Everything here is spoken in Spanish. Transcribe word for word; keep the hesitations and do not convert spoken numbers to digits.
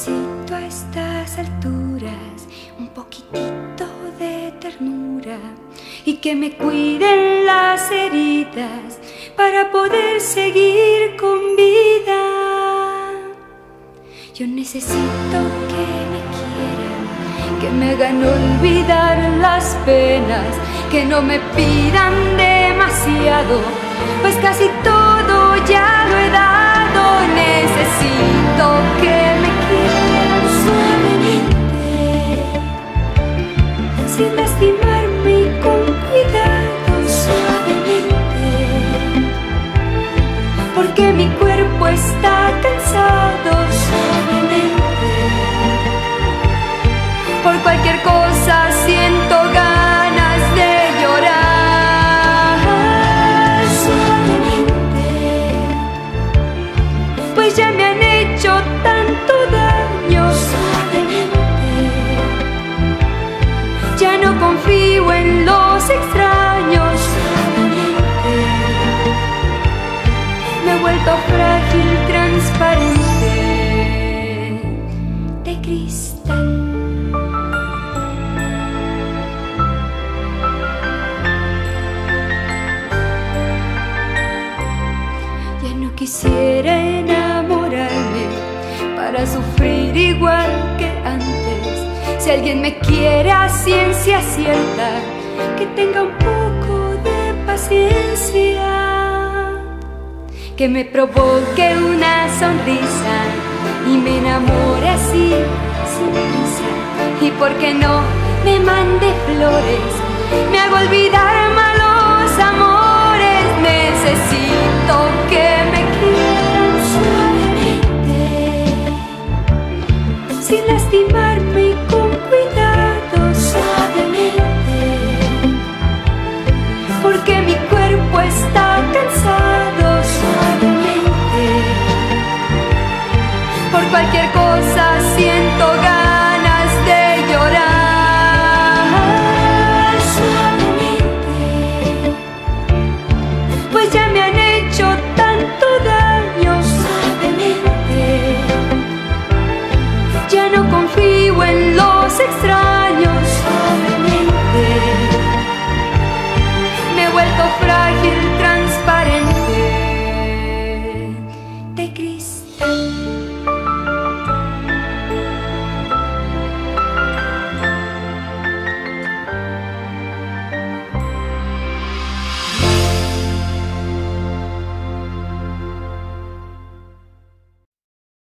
necesito a estas alturas un poquitito de ternura y que me cuiden las heridas para poder seguir con vida. Yo necesito que me quieran, que me hagan olvidar las penas, que no me pidan demasiado, pues casi todo ya lo he dado. Necesito que me quieran suavemente, sin lastimarme y con cuidado, suavemente, porque mi cuerpo está cansado, suavemente, por cualquier cosa siento ganas de llorar, suavemente, pues ya me han hecho tanto daño, suavemente, ya no confío en los extraños, suavemente, me he vuelto frágil, transparente, de cristal. Ya no quisiera enamorarme para sufrir igual que antes. Si alguien me quiere a ciencia cierta, que tenga un poco de paciencia, que me provoque una sonrisa y me enamore así sin prisa. Y por qué no me mande flores